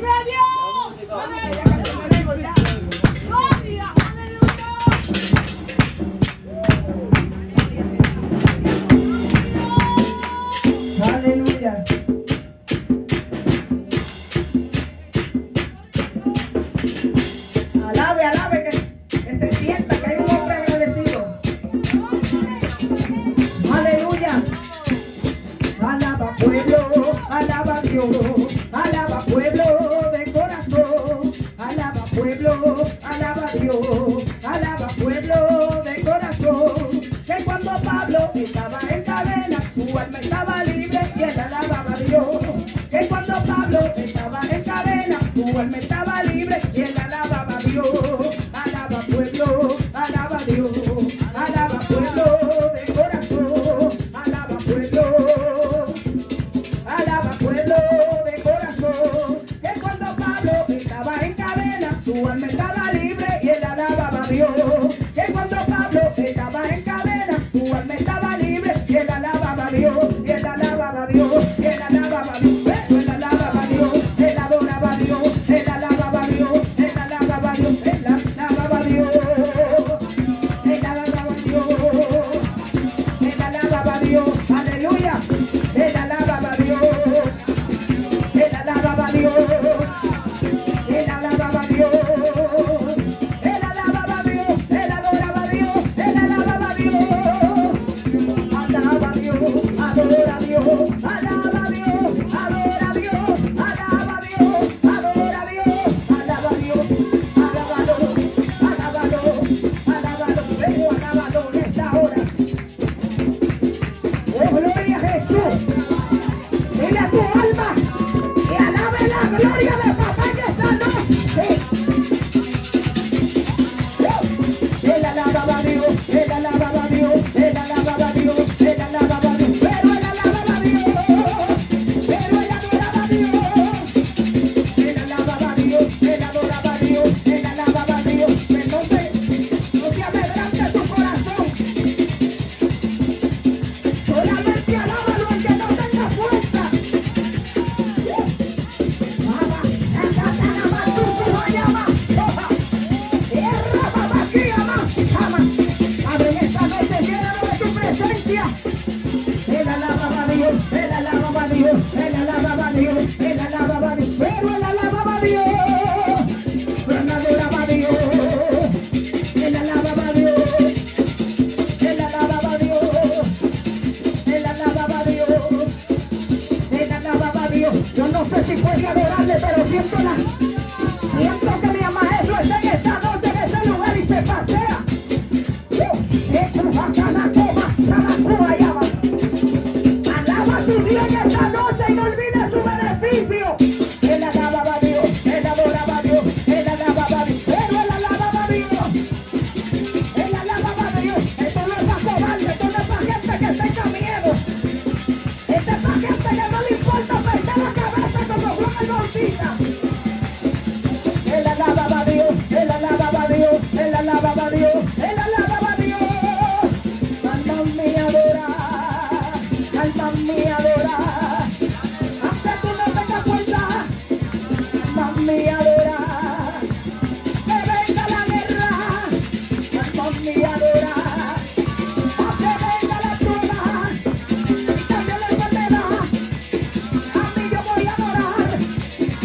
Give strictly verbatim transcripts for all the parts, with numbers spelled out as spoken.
¡Gloria a Dios! ¡Gloria! ¡Aleluya! Alabe, alabe, que, que se sienta que hay un hombre agradecido. Aleluya. Alaba pueblo, alaba a Dios, alaba pueblo de corazón, alaba pueblo, alaba a Dios, alaba pueblo de corazón. Que cuando Pablo estaba en cadena, su alma estaba libre y él alababa a Dios. Que cuando Pablo estaba en cadena, su alma estaba libre y él alababa a Dios. Alaba pueblo, alaba a Dios, alaba pueblo de corazón, alaba pueblo. Alaba pueblo de corazón, que cuando Pablo estaba en cadena, su alma estaba libre y él alababa a Dios. Que cuando Pablo estaba en cadena, su alma estaba libre y él alababa a Dios, y él alababa a Dios, y él alababa a Dios, él alababa a Dios, él adoraba a Dios, él alababa a Dios, él alababa a Dios, él alababa a Dios, él alababa a Dios, él alababa a Dios, aleluya, él alababa a Dios. Él alababa a Dios, él alababa a Dios, él alababa a Dios, él adoraba a Dios, él alababa a Dios, alaba a Dios, adora a Dios, alaba a Dios, adora a Dios, alaba a Dios, adora a Dios, alaba a Dios, alábalo, alábalo, alábalo, vengo alábalo en esta hora. Oh, gloria a Jesús. Dile a tu alma que alabe la gloria de papá en esta noche. Él alababa a Dios, él alababa a Dios, él alababa a Dios, él alababa a Dios, pero él alababa a Dios, pero él adoraba a Dios, él alababa a Dios, él adoraba a Dios, él alababa a Dios, pero no se, no se amedrante tu corazón, solamente alábalo al que no tenga fuerza. Abre esta noche llena de tu presencia. Él alababa a Dios, él alababa a Dios, él alababa a Dios, él alababa a Dios, pero él alababa a Dios, pero él adoraba a Dios, él alababa a Dios, él alababa a Dios, él alababa a Dios, él alababa a Dios. Yo no sé si puede adorarle, pero siento la, siento que mi maestro está en esta noche, en ese lugar y se pasea. Alaba a tu Dios en esta noche y no olvides su beneficio. Él alababa a Dios, él adoraba a Dios, él alababa a Dios, pero él alababa a Dios, él alababa a Dios. Esto no es para cobarde, esto no es para gente que tenga miedo, esto es para gente que no le importa perder la cabeza como Juan el Bautista. Él alababa a Dios, él alababa a Dios, él alababa a Dios, él alababa a Dios. Alma mía adora, alma mía adora, aunque tú no tengas cuenta, alma mía adora, que venga la guerra, alma mía adora, que venga la prueba, y también la enfermedad, a mí yo voy a adorar,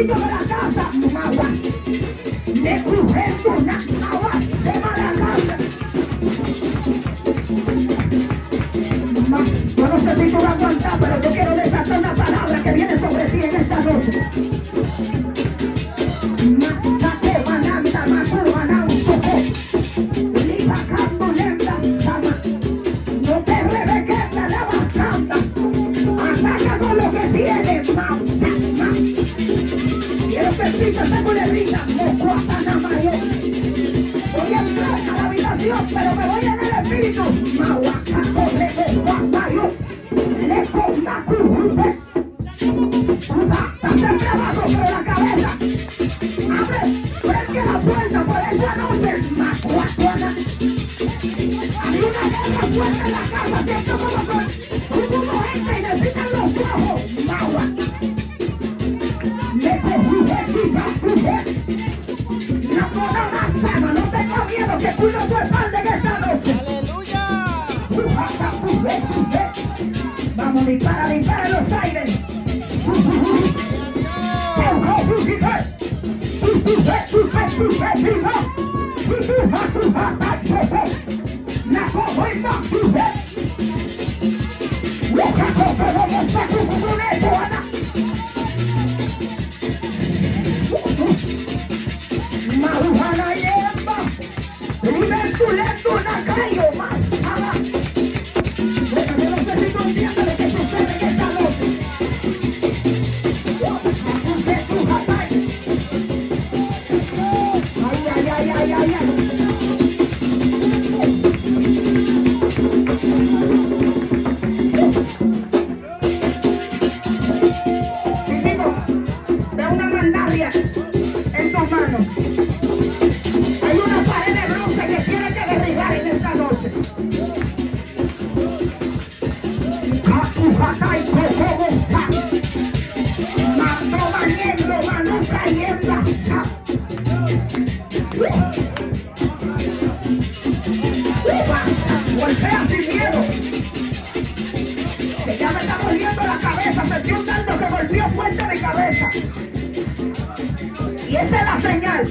espíritu de la casa, magua. Le crujiendo una magua, de mala casa. Yo no sé si tú vas a aguantar, pero yo quiero desatar una palabra que viene sobre ti en esta noche. No te rebequeta la bastante. Ataca con lo que tienes, más, más. Quiero permitir esta culebrita, moco hasta nada mayor. Voy a entrar a la habitación, pero me voy en el espíritu. Mahuaca, corre, moco hasta yo. Le conta currute. Está siempre abajo, pero la cabeza. Abre, prende la puerta por esa noche. Macuacona. Hay una guerra fuerte en la casa, ¿cierto? Como son. Hubo gente y necesitan los ojos. Magua. Le cogí, no puedo más sana, no tengo miedo que cuido tu espalda en esta noche. ¡Aleluya! Vamos, dispara, dispara en los aires. Marujana yemba, libertu letu na cayo más. Yo no sé si tú entiendes lo que sucede en esta noche. Ay, ay, ay, ay, ay, ay. De una mandaria en tus manos. Hay una pared de bronce que tiene que derribar en esta noche. Mando valiendo, mano cayendo. Golpea sin miedo. Que ya me está doliendo la cabeza. Sentí un tanto que golpeó fuerte mi cabeza. Y esa es la señal.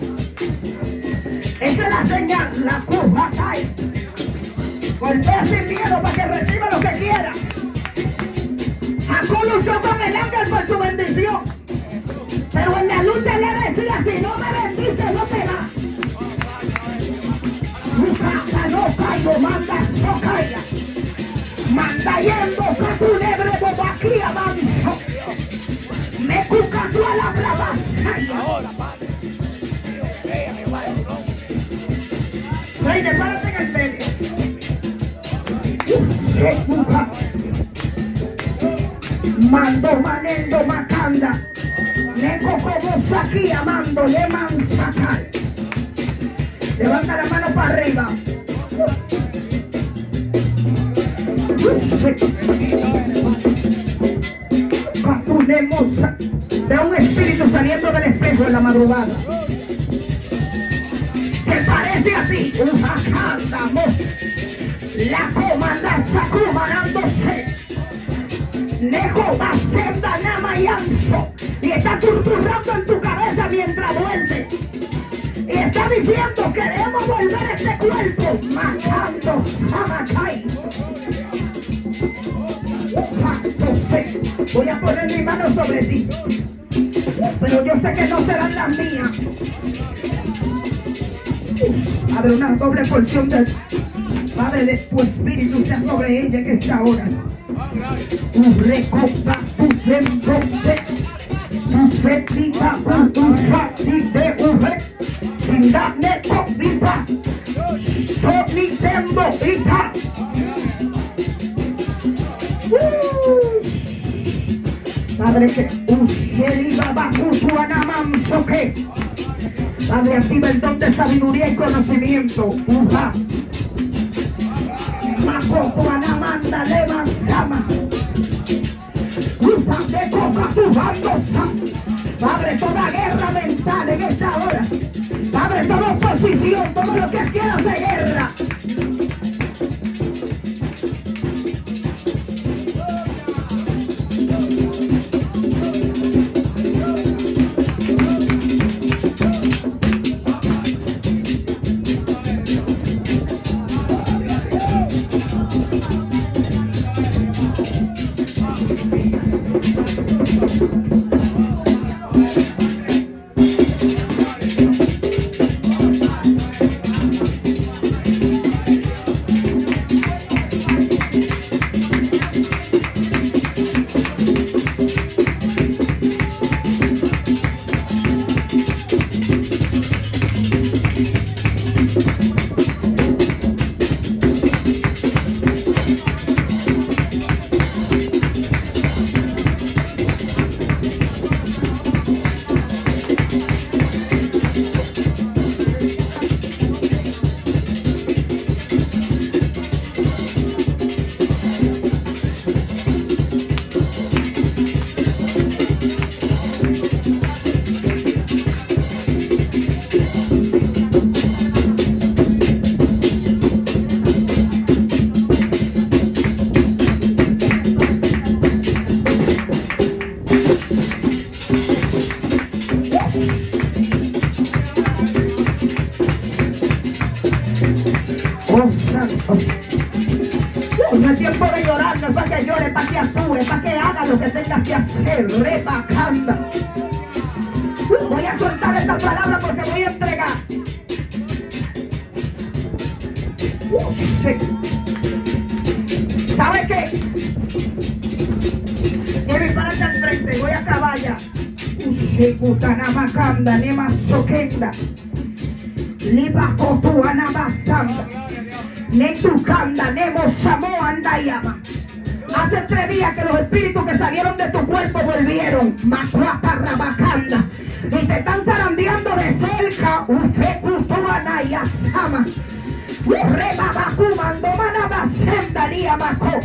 Esa es la señal. La curva cae. Golpea sin miedo para que reciba lo que quiera. Jacob luchó con el ángel por su bendición. Pero en la lucha le decía, si no me bendices, no te vas. Casa no caigo, manda, no caiga. Manda yendo, que tu nebre de aquí avanzo. Me cuca tú a la brava. Ahora, padre. Reine, párate en el medio. Mando, manendo, macanda. Me cojo vos aquí, amando, le mansacar. Levanta la mano para arriba. Capulemos de un espíritu saliendo del espejo en la madrugada. Se parece así. Andamos. La comandanza comandándose. Nejo va senda nama y anso. Y está susurrando en tu cabeza mientras duerme. Y está diciendo, queremos volver a este cuerpo. Matando Samacay. Voy a poner mi mano sobre ti. Pero yo sé que no serán las mías. Abre una doble porción del Padre de tu espíritu sea sobre ella en esta hora. Un recopa tu entonces. Tu setita por tu fati de uve. Indane copipa. Soni tembo ita. Padre, que usted baba puso anamanso que Padre, activa el don de sabiduría y conocimiento. Uja. Macopo anamanda levanzama. Uja de coca tu bandosa. Padre, toda guerra mental en esta hora. Padre, toda oposición, todo lo que quieras de guerra. No es tiempo de llorar, no es para que llore, es para que actúe, es para que haga lo que tengas que hacer. Rebacanda. Voy a soltar esta palabra porque voy a entregar. Uh, sí. ¿Sabe qué? Voy para allá al frente, voy a acabar ya. Ushikutanamakanda, Nemasokenda, Libakotuanabasanda, Netukanda, Nemosamo Andayama. Hace tres días que los espíritus que salieron de tu cuerpo volvieron. Macuaparrabacanda. Y te están zarandeando de cerca. Ufekutuanayasama. Urrebabakumando manabasenda niamako.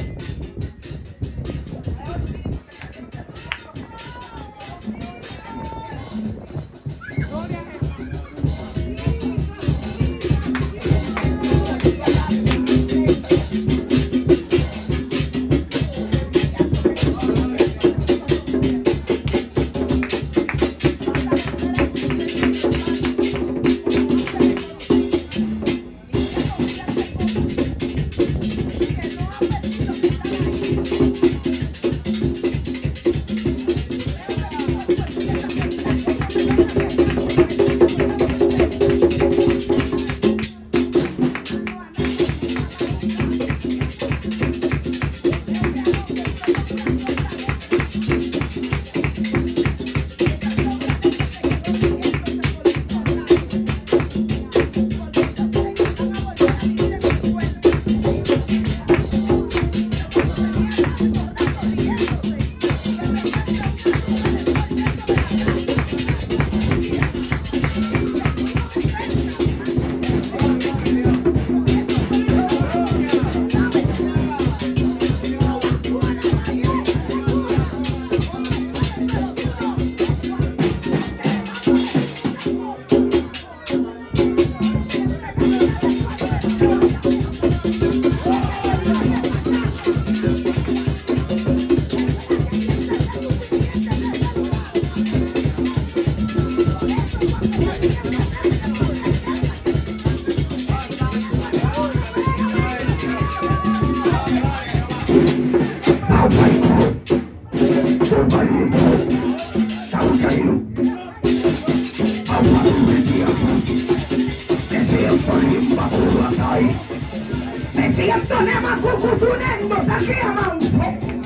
Me siento nema cucutunendo, saqué a manso.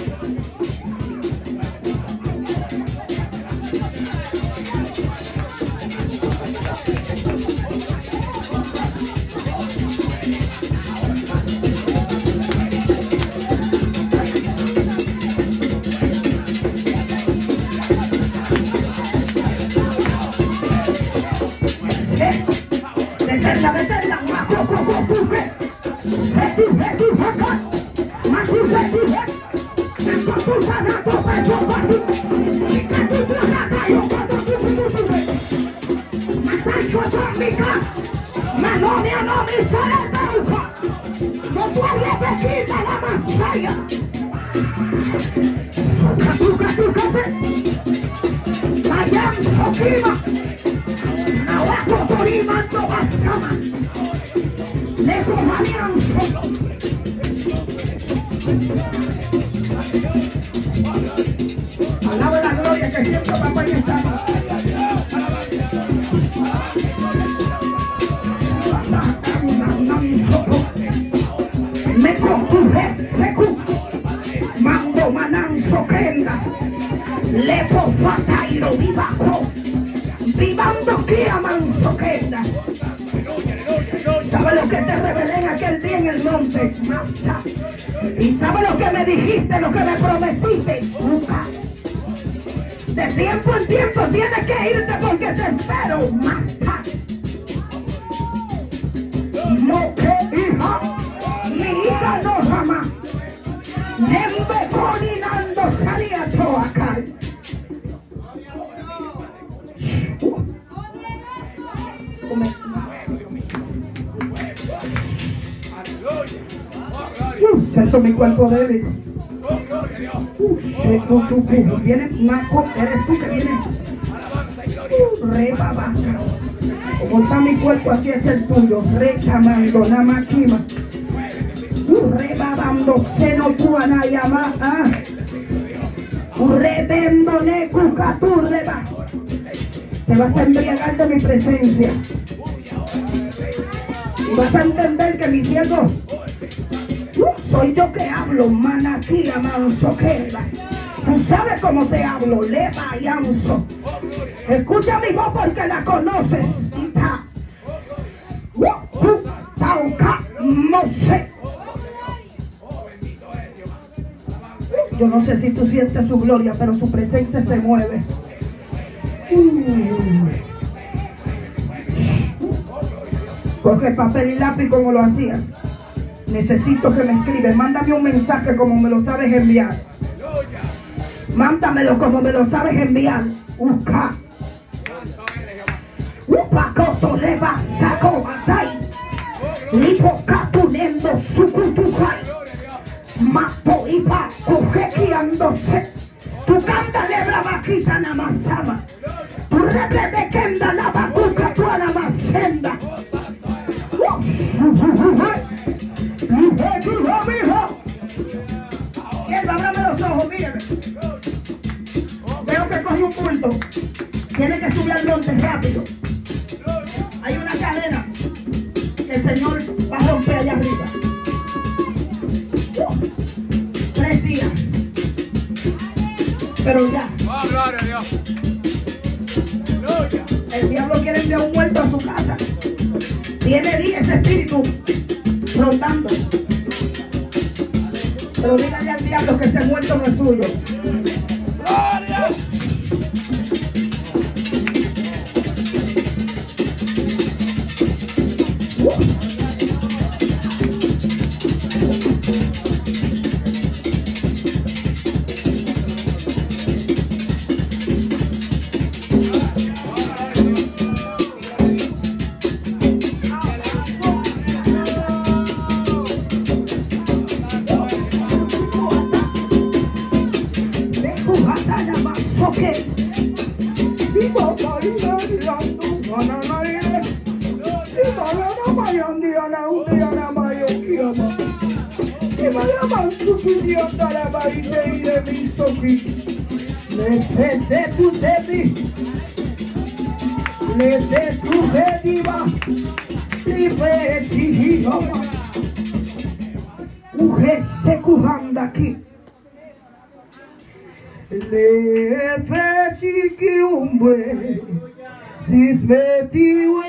Detenla, detenla, maco, coco, tuque. Veti, veti, vaca. Macu, veti, veti. Esto tu sanato, peso, pati. Y que tu tu rata, yo cuando tu tu tu tu veti. Matancho, tómica. Manonia, no mi sale tauca. No puedo repetir la masaya. Tuca, tuca, tuca, pe. Mayam, sokima. Abajo por imando bascama. Lejos alianzo. Alaba la gloria que siempre papá y está. Me contuje, me cu. Mando mananzo kenda. Lepo fatairo vivaco. Vivando que amanso queda. ¿Sabe lo que te revelé en aquel día en el monte? Mata. Y sabe lo que me dijiste, lo que me prometiste. Nunca. De tiempo en tiempo tienes que irte porque te espero. Mata. No que hija, mi hija no rama. Nembe coninando salía todo acá. Uh, siento mi cuerpo débil. Uh, tú, tú, tú. Viene Maco, eres tú que vienes. Uh, re babasa. Como está mi cuerpo, así es el tuyo. Re chamando, namakima. Uh, Rebabando seno tu anayama. Redendone cucaturreba. Te vas a embriagar de mi presencia. Y vas a entender que mi siervo uh, soy yo que hablo. Manaquía manso que tú sabes cómo te hablo. Leva y anso. Escucha mi voz porque la conoces. Uh, uh, tauca, no sé. Yo no sé si tú sientes su gloria, pero su presencia se mueve. Uh. Coge papel y lápiz como lo hacías. Necesito que me escribes. Mándame un mensaje como me lo sabes enviar. Mándamelo como me lo sabes enviar. Uca. Upacoto leva saco batay. Lipocatunendo sucutucay. Mato y pa cojequiándose. Tu canta lebra vaquita namasama. Tu reple de kenda la vacuca tu namasenda. Bien, ábrame los ojos, míreme. Veo que coge un bulto. Tiene que subir al monte rápido. Hay una cadena que el Señor va a romper allá arriba. Tres días. Pero ya. El diablo quiere enviar un muerto a su casa. Tiene diez ese espíritu rondando. Pero dígale al diablo que ese muerto no es suyo. ¡Gloria! Aquí le feci que un bue sis metiwe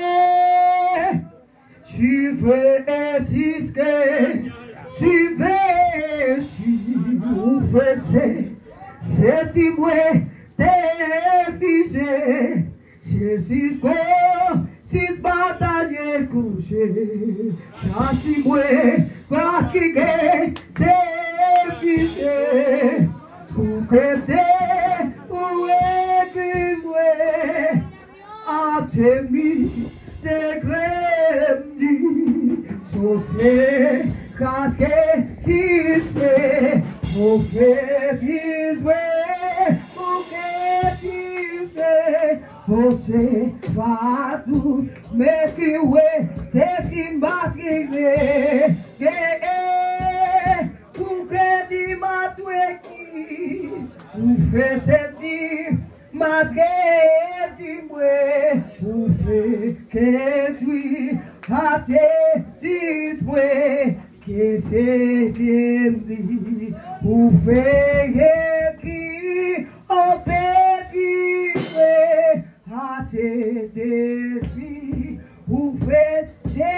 si fesis que si fesi un fese seti bue te fise si sis ko sis bataille couché si bue kwa ki que se porque se uekimwe atemi te gremdi so se katke kisme porque kisme porque kisme você fatu me kiwe te kimbati que di matueki ufe di masgeti mwe ufe ketui hate tismwe que se kendi ufe ki opeti mwe hate desi ufe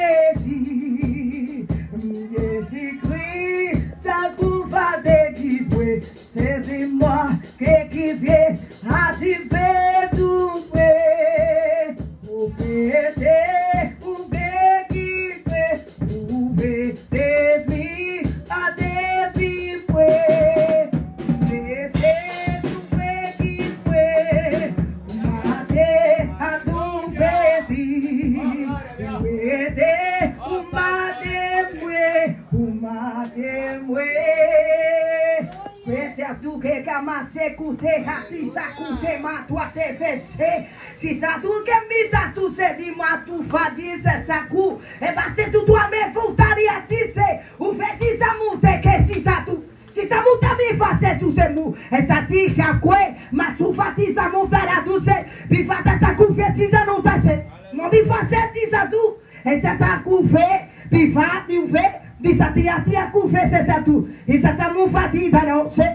desi desi ta couva de kiswe c'est de moi que kisye ati pe tu pe o pete o pe kiswe o pete mi a de pi pe ese tu pe kiswe ma se a tu pe si pete o ma de mwe o ma de mwe. tu que kamache kute hati sakuse matwate fese. Si ça tout que mita tu se di ma tu fadise saku. E va se tu tua me futari atise. U feti sa mute que si sa tu. Si sa muta mi face su se mu. E sa ti sa kwe ma tu fati sa mutara tu se. Bi fata ta ku feti sa non ta se. Non bi face ti sa tu. E sa ta ku fe bi fa di u fe. Di sa ti a ti a ku fe se sa tu. E sa ta mu fati ta no se.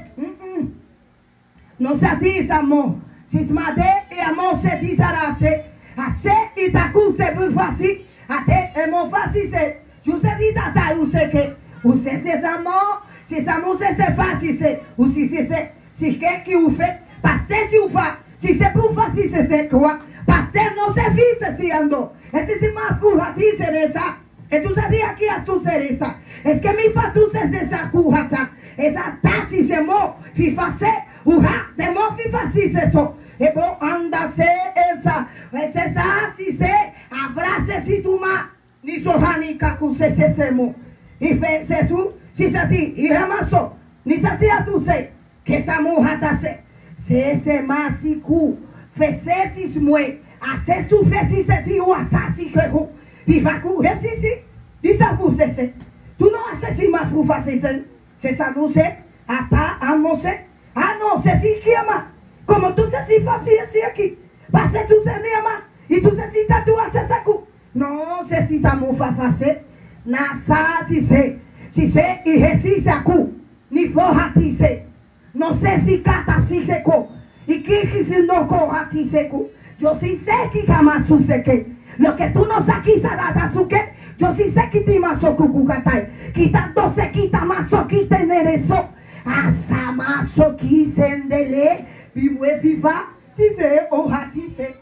Non sa ti sa mo. Si smade e amo se ti sarase. A se i ta ku se bu fasi. A te e mo fasi se. Ju se di ta ta u se ke. U se se sa mo. Si sa mo se se fasi se. U si se se. Si ke ki u fe. Paste ti u fa. Si se bu fasi se se kwa. Paste no se fi se si ando. E si si ma fu hati se resa. E tu sa di aquí a su seresa. Es que mi fa tu se de sa kuhata. Esa tati se mo. Fi fa se. Uha. Se mo fi fa si se so. E bo anda se esa. Es esa si se. Abrace si tu ma. Ni sohani kaku se se se mo. Y fe se su. Si sa ti. Y ramaso. Ni sa ti a tu se. Que sa muhata se. Se se ma si ku. Fe se si smue. A se su fe si se ti. U asa si que ku. Y fa ku. He si si. Di sa fu se se. Tu no haces si ma fu fa se se. Se sa nu se. Ata amo se. Ah no. Se si kiama. Como tú se si fa fi si aquí. Va se tu se ni ama. Y tú se si ta tu haces sa ku. No se si sa mu fa fa se. Na sa ti se. Si se y he si sa ku. Ni foja ti se. No sé si kata si se ko. Y kiki si no ko hati se ku. Yo si sé ki kamasu se ke. Lo que tú no sabes sarata su que. Yo si sé que ti maso kukukatai. Quitando se quita maso quita nereso. Asa maso ki sendele. Bimwe viva. Si se o hati se.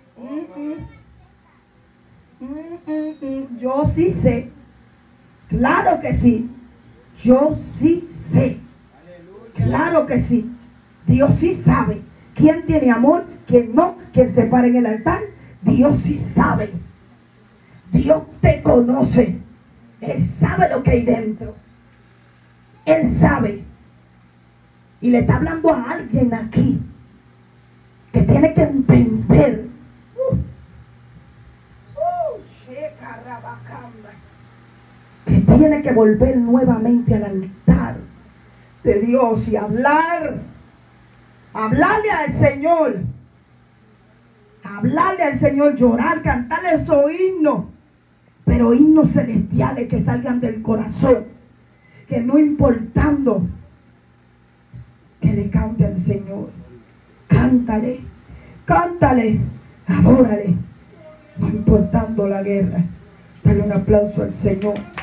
Yo sí sé. Claro que sí. Yo sí sé. Claro que sí. Dios sí sabe quién tiene amor, quién no, quién se para en el altar. Dios sí sabe. Dios te conoce. Él sabe lo que hay dentro. Él sabe. Y le está hablando a alguien aquí que tiene que entender. Uh, uh, que tiene que volver nuevamente al altar de Dios y hablar, hablarle al Señor, hablarle al Señor, llorar, cantarle esos himnos, pero himnos celestiales que salgan del corazón, que no importando que le cante al Señor, cántale, cántale, adórale, no importando la guerra. Dale un aplauso al Señor.